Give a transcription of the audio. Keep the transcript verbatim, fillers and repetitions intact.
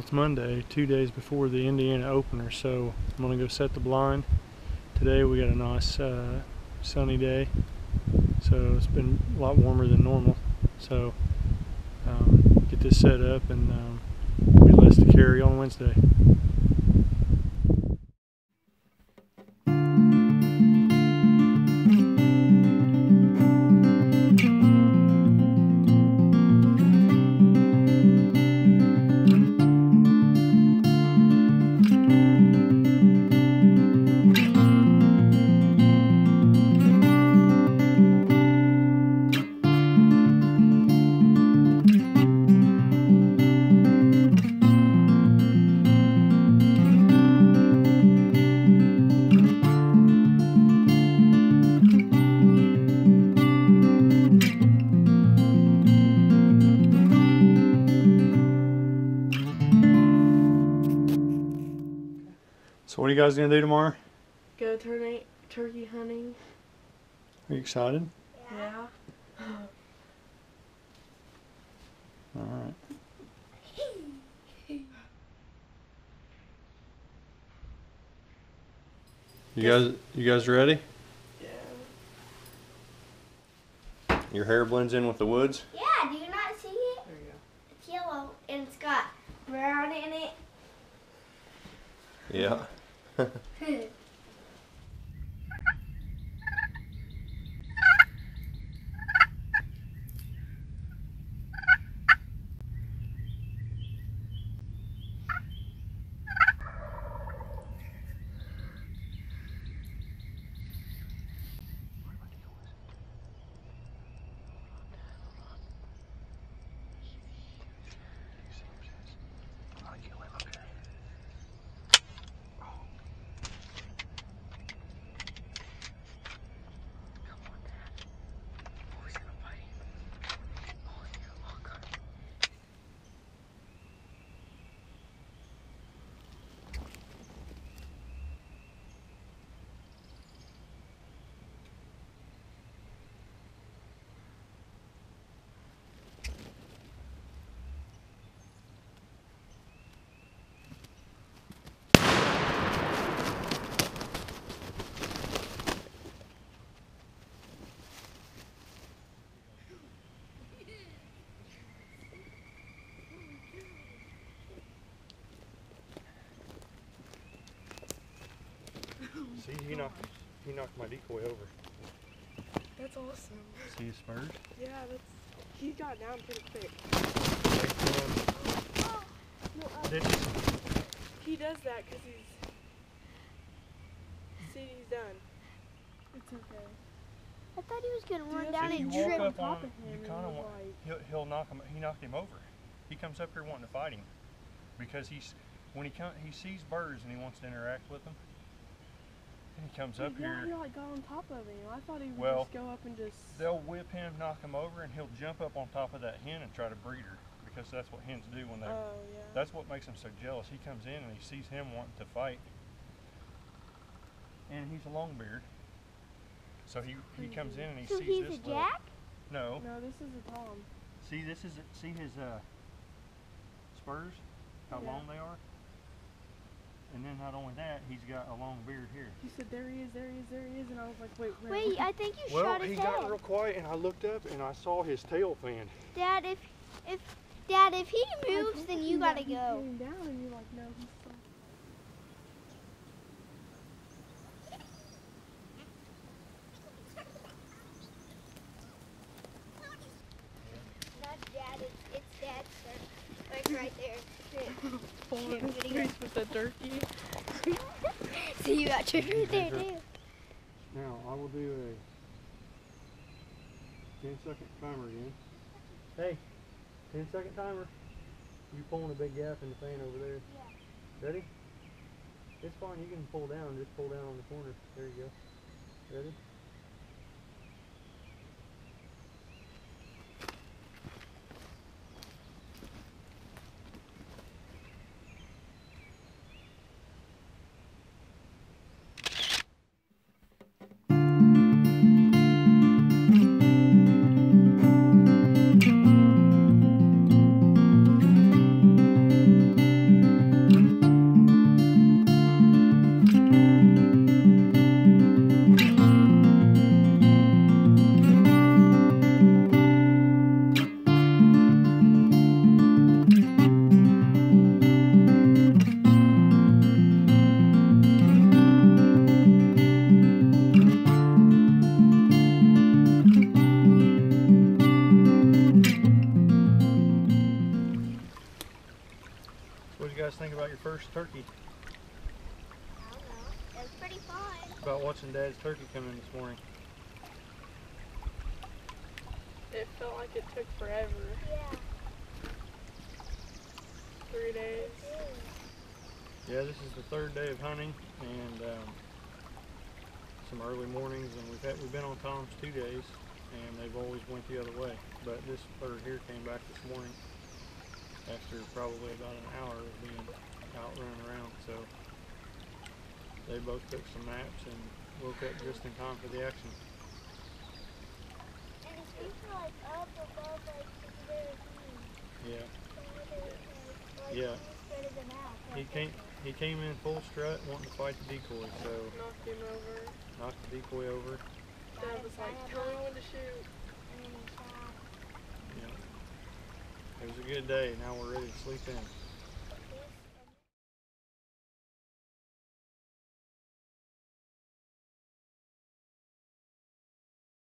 It's Monday, two days before the Indiana opener, so I'm gonna go set the blind. Today we got a nice uh, sunny day, so it's been a lot warmer than normal. So um, get this set up and um, be less to carry on Wednesday. So what are you guys gonna do tomorrow? Go turkey turkey hunting. Are you excited? Yeah. All right. You guys, you guys ready? Yeah. Your hair blends in with the woods. Yeah, do you not see it? There you go. It's yellow and it's got brown in it. Yeah. See, he knocked, he knocked my decoy over. That's awesome. See his spurs? Yeah, that's. He got down pretty quick. Oh, no, uh, Did He does that because he's. See, he's done. It's okay. I thought he was gonna run Dude, down if and you walk trip. up on top him, of you him kind of and want, like- he'll, he'll knock him, he knocked him over. He comes up here wanting to fight him. Because he's, when he come, he sees birds and he wants to interact with them. And he comes up yeah, here. he like got on top of him. I thought he would Well, just go up and just. They'll whip him, knock him over, and he'll jump up on top of that hen and try to breed her. Because that's what hens do when they, Oh yeah. that's what makes him so jealous. He comes in and he sees him wanting to fight. And he's a Longbeard. So he, he comes in and he So sees he's this a little- jack? No. No, this is a Tom. See, this is, see his uh, spurs? How Yeah. long they are? And then not only that, he's got a long beard here. He said, there he is, there he is, there he is. And I was like, wait, wait. Wait, I think you Well, shot he his got head. real quiet and I looked up and I saw his tail fan. Dad, if if Dad, if he I moves, told then you you that gotta he go. came down and you're like, no, he's still. Not Dad, it's, it's Dad's turn. Like right there. Pulling his Video. face with the turkey. See, you got tricked right there too. Now, I will do a ten second timer again. Hey, ten second timer. You pulling a big gap in the fan over there. Yeah. Ready? It's fine, you can pull down, just pull down on the corner. There you go. Ready? first turkey? I don't know. It was pretty fun. About watching Dad's turkey come in this morning. It felt like it took forever. Yeah. Three days. Yeah, this is the third day of hunting, and um, some early mornings, and we've had, we've been on toms two days, and they've always went the other way. But this bird here came back this morning after probably about an hour of being out running around. So they both took some naps and woke up just in time for the action. And his feet were like up above like the very Yeah. like, Yeah. spread them out. He came he came in full strut wanting to fight the decoy, so Knocked him over. knocked the decoy over. Dad was like, tell me when to shoot. And then he shot. Yeah. It was a good day. Now we're ready to sleep in.